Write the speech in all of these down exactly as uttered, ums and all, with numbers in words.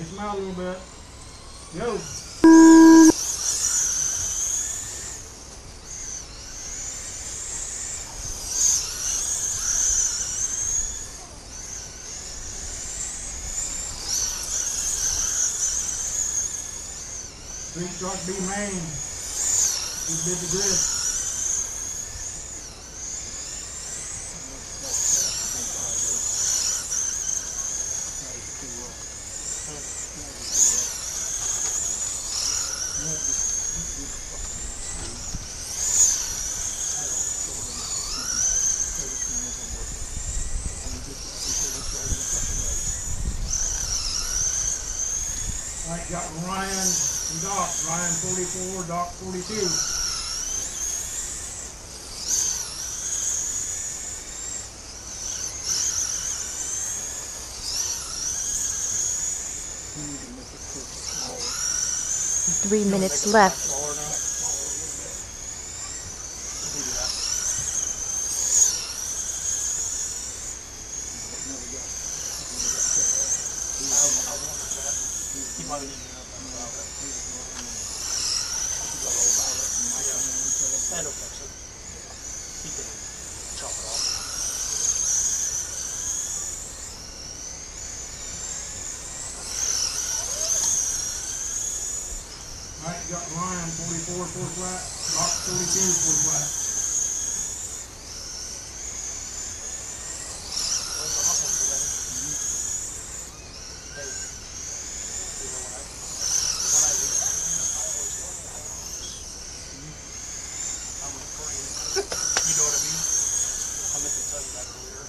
smile a little bit. Go. Three truck B main. He did the grid. All right, got Ryan and Doc. Ryan forty-four, Doc forty-two. Three minutes left. That'll fix it. He can chop it off. All right, you got Ryan forty-four, four flat, Doc forty-two, four flat. You know what I mean? I meant to tell you that earlier.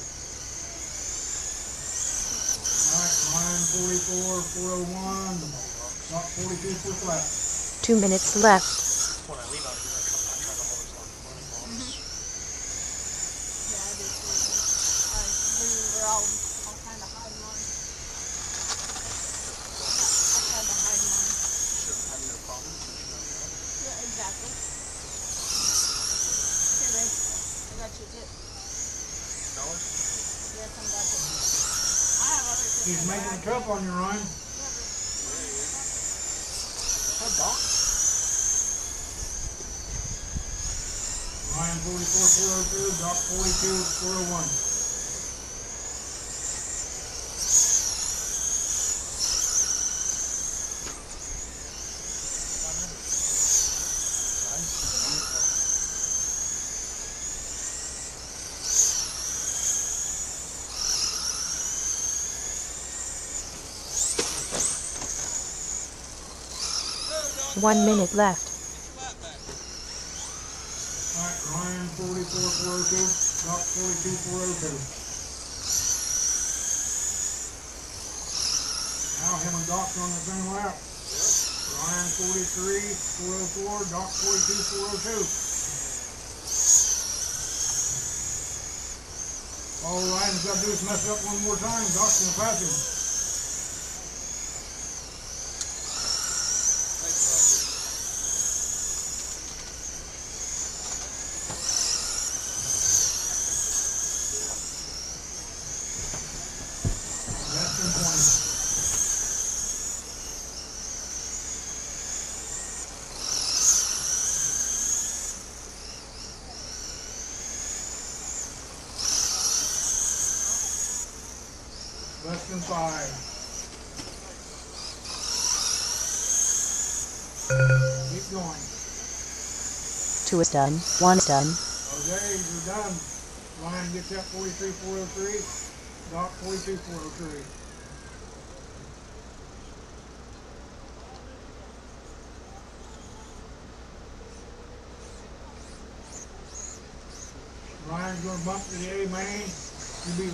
All right, Ryan forty-four, four oh one, Doc forty-two, four flat. Two minutes left. When I leave out here, I try, I try to hold as long as money bombs. Yeah, I do too. I, we were all, all kind of hiding mine. I tried to hide mine. Shouldn't have no problems. You should know that. Yeah, exactly. Here, babe. I got you a tip. Dollars? Yes, I'm got you. I have other tips. He's making it tough on you, Ryan. Oh, Doc. Ryan forty-four, four oh two, Doc forty-two, four oh one. One minute left. All right, Ryan forty-four, four oh two, Doc forty-two, four oh two. Now him and Doc's on the same lap. Ryan forty-three, four oh four, Doc forty-two, four oh two. All Ryan's got to do is mess up one more time. Doc's gonna pass him. That's been twenty. Less than five. Keep going. Two is done. One is done. Okay, you're done. Ryan gets that forty-three, four oh three. Doc forty-two, four oh three. Ryan's gonna bump to the A main. You be